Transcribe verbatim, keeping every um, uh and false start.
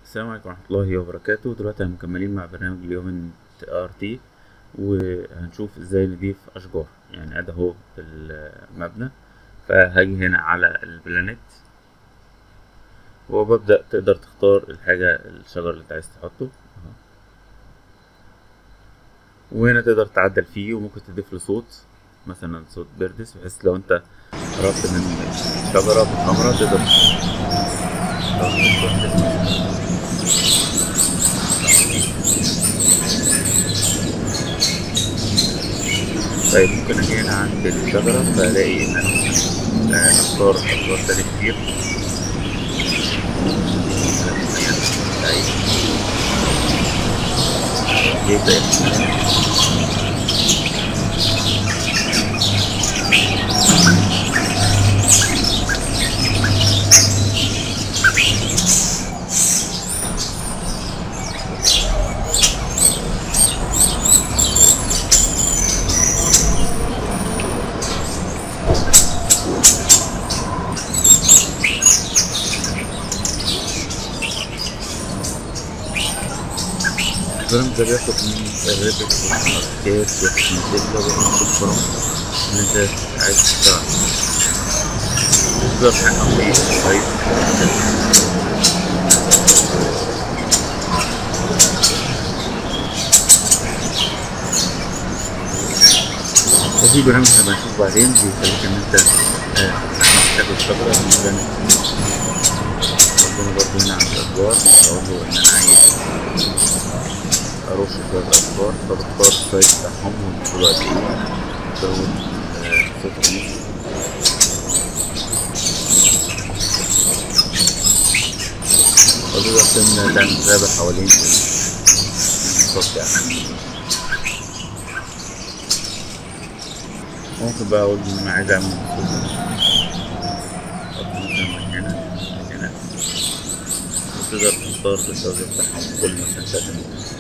السلام عليكم ورحمة الله وبركاته. دلوقتي هنكملين مع برنامج اليومن ار تي، وهنشوف ازاي نضيف اشجار. يعني ادي اهو المبنى، فهاجي هنا على البلانيت وببدأ تقدر تختار الحاجة الشجر اللي انت عايز تحطه اهو. وهنا تقدر تعدل فيه، وممكن تضيف له صوت، مثلا صوت بيردس، بحيث لو انت قربت من الشجرة بالكاميرا تقدر طيب. ممكن اجي هنا عند الشجرة فالاقي ان انا ممكن آه، اختار اشجار تانية كتير يبدأ يفتح. البرنامج ده بياخد من الريبت والاركات، بياخد من الدبلة، بياخد من الفرن اللي انت عايز تشتغل. تقدر تحكم فيه كويس. وفي برنامج هنبقى نشوف بعدين بيخليك ان انت تاخد الشجرة من البرنامج. ربنا برضه هنا عند الأشجار أقول له إن أنا عايز أرش شوية أشجار، فبختار السايز بتاعهم وبدخله قد إيه، بزود صفر ونص. وتقدر تعمل غابة حوالين الصوت يعني. ممكن بقى أقول إن أنا عايز أعمل صوت، أحط مثلا من هنا من هنا، وتقدر تختار الزاوية بتاعهم كل مثلا تلاتة متر.